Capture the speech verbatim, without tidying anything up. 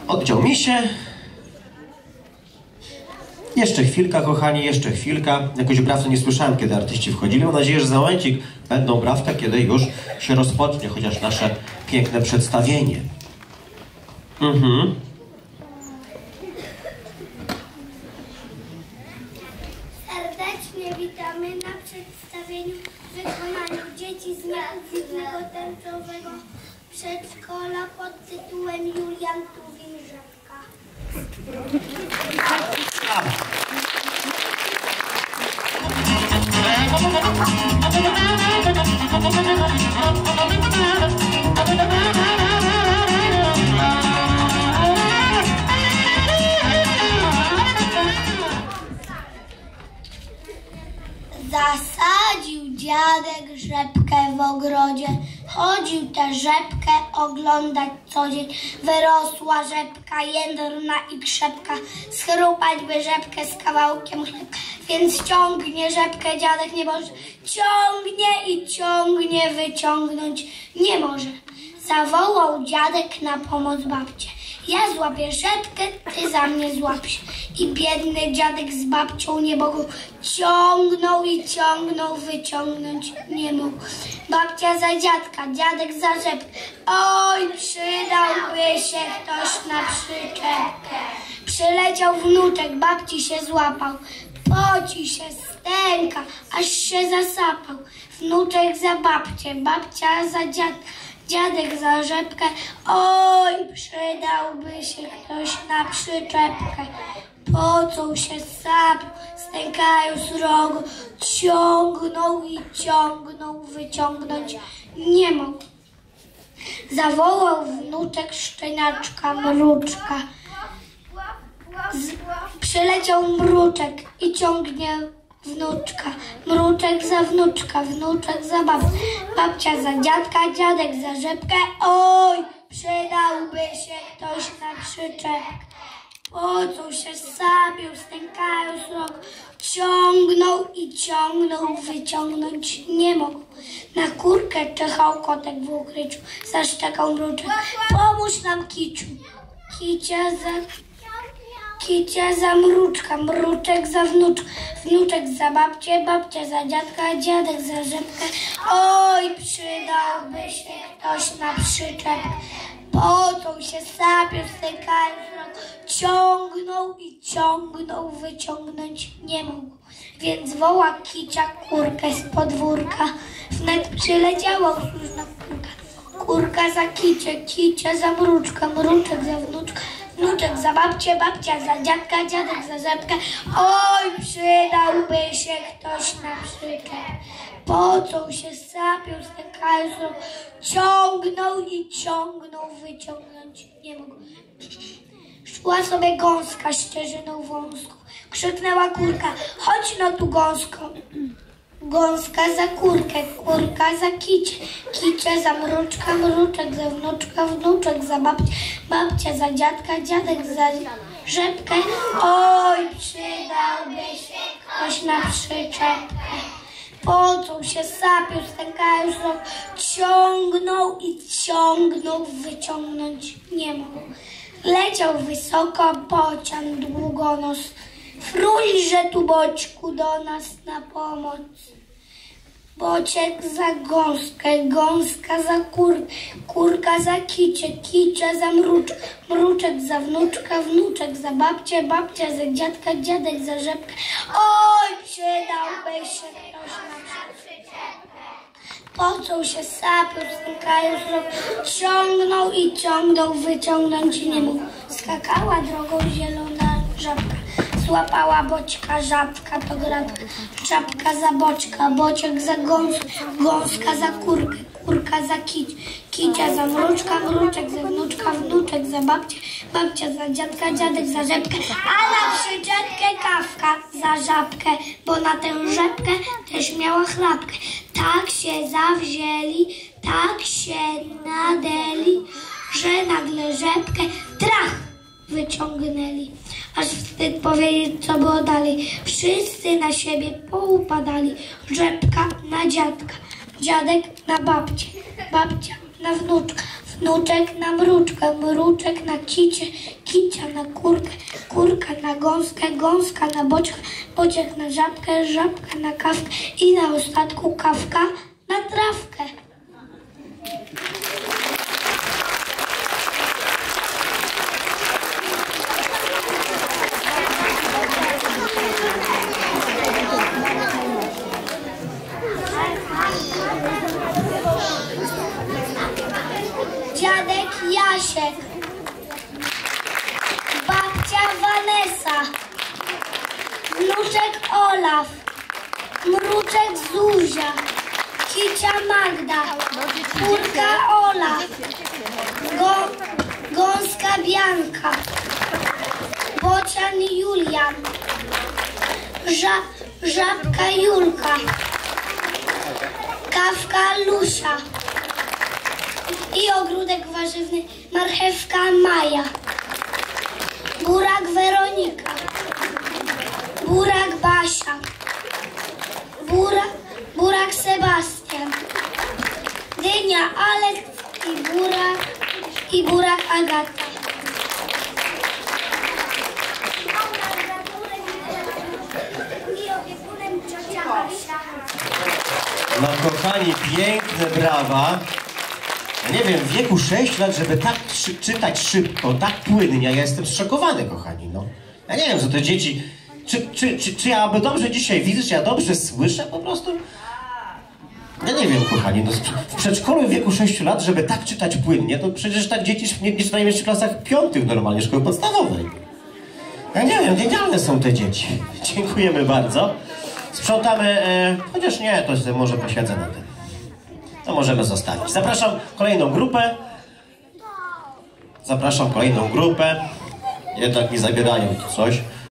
Oddział misie. Jeszcze chwilka, kochani, jeszcze chwilka. Jakoś brawca nie słyszałem, kiedy artyści wchodzili. Mam nadzieję, że za momencik będą brawka, kiedy już się rozpocznie chociaż nasze piękne przedstawienie. Mhm. Serdecznie witamy na przedstawieniu w wykonaniu dzieci z niepublicznego tęczowego przedszkola pod tytułem Julian Tuwim-Rzepka. Zasadził dziadek rzepkę w ogrodzie, chodził tę rzepkę oglądać co dzień. Wyrosła rzepka jędrna i krzepka, schrupać by rzepkę z kawałkiem chlebka. Więc ciągnie rzepkę dziadek nie może, ciągnie i ciągnie, wyciągnąć nie może. Zawołał dziadek na pomoc babcię. Ja złapię rzepkę, ty za mnie złap się. I biedny dziadek z babcią nie mogą. Ciągnął i ciągnął, wyciągnąć nie mógł. Babcia za dziadka, dziadek za rzepkę. Oj, przydałby się ktoś na przyczepkę. Przyleciał wnuczek, babci się złapał. Poci się, stęka, aż się zasapał. Wnuczek za babcię, babcia za dziadka. Dziadek za rzepkę, oj, przydałby się ktoś na przyczepkę. Pocął się, sapił, stękają z rogu, ciągnął i ciągnął, wyciągnąć nie mógł. Zawołał wnuczek szczeniaczka, mruczka. Z, przyleciał mruczek i ciągnie wnuczka, mruczek za wnuczka, wnuczek za babcię, babcia za dziadka, dziadek za rzepkę. Oj, przydałby się ktoś na przyczepkę. Pocął się, sapił, stękają z rogu, ciągnął i ciągnął, wyciągnąć nie mógł. Na kurkę czekał kotek w ukryciu, zaszczekał mruczek. Pomóż nam, kiciu. Kicia za... Kicia za mruczka, mruczek za wnuczka, wnuczek za babcię, babcia za dziadka, dziadek za rzepkę. Oj, przydałby się ktoś na przyczepkę. Pocął się, sapił, stękając, ciągnął i ciągnął, wyciągnąć nie mógł. Więc woła kicia kurkę z podwórka. Wnet przyleciała usłużna kurka. Kurka za kicie, kicia za mruczka, mruczek za wnuczka, wnuczek za babcię, babcia za dziadka, dziadek za rzepkę. Oj, przydałby się ktoś na przyczepkę. Pocął się, sapił, stękając, ciągnął i ciągnął, wyciągnąć nie mógł. Szła sobie gąska ścieżyną wąską. Krzyknęła kurka, chodź no tu gąsko. Gąska za kurkę, kurka za kicie, kicia za mruczka, mruczek za wnuczka, wnuczek za babcię, babcia za dziadka, dziadek za rzepkę. Oj, przydałby się ktoś na przyczepkę. Pocął się, sapił, stękając, ciągnął i ciągnął, wyciągnąć nie mógł. Leciał wysoko bocian długonos. Frójże tu, boćku, do nas na pomoc. Bociek za gąskę, gąska za kurkę, kurka za kicie, kicia za mruczek, mruczek za wnuczka, wnuczek za babcię, babcia za dziadka, dziadek za rzepkę. Oj, przydałby się ktoś na przyczepkę. Pocął się, sapił, stękając, ciągnął i ciągnął, wyciągnąć nie mógł. Skakała drogą zielona żabka. Złapała boćka, żabka to gratka, żabka za boćka, bociek za gąskę, gąska za kurkę, kurka za kić, kicia za mruczka, mruczek za wnuczka, wnuczek za babcię, babcia za dziadka, dziadek za rzepkę, a na przyczepkę kawka za żabkę, bo na tę rzepkę też miała chlapkę. Tak się zawzięli, tak się nadeli, że nagle rzepkę trach wyciągnęli. Aż wstyd powiedzieć, co było dalej. Wszyscy na siebie poupadali. Rzepka na dziadka, dziadek na babcię, babcia na wnuczka, Wnuczek na mruczkę, mruczek na kicie, kicia na kurkę, kurka na gąskę, gąska na bociek, bociek na żabkę, żabka na kawkę i na ostatku kawka na trawkę. Dziadek Jasiek, babcia Vanessa, wnuczek Olaf, mruczek Zuzia, kicia Magda, kurka Ola, go, gąska Bianka, bocian Julian, ża, żabka Julka, kawka Lusia i ogródek warzywny marchewka Maja, burak Weronika, burak Basia, burak, burak Sebastian, dynia Alek i burak, i burak Agata. I opiekunem ciocia Asia. No kochani, piękne brawa. Ja nie wiem, w wieku sześciu lat, żeby tak szy czytać szybko, tak płynnie, ja jestem zszokowany, kochani, no. Ja nie wiem, co te dzieci... Czy, czy, czy, czy ja aby dobrze dzisiaj widzę, czy ja dobrze słyszę po prostu? Ja nie wiem, kochani, no w przedszkolu w wieku sześciu lat, żeby tak czytać płynnie, to przecież tak dzieci nie, nie czytają jeszcze w klasach piątych normalnie, szkoły podstawowej. Ja nie wiem, genialne są te dzieci. Dziękujemy bardzo. Sprzątamy, e, chociaż nie, to sobie może posiedzę na tym. To możemy zostawić. Zapraszam kolejną grupę. Zapraszam kolejną grupę. Jednak mi zabierają tu coś.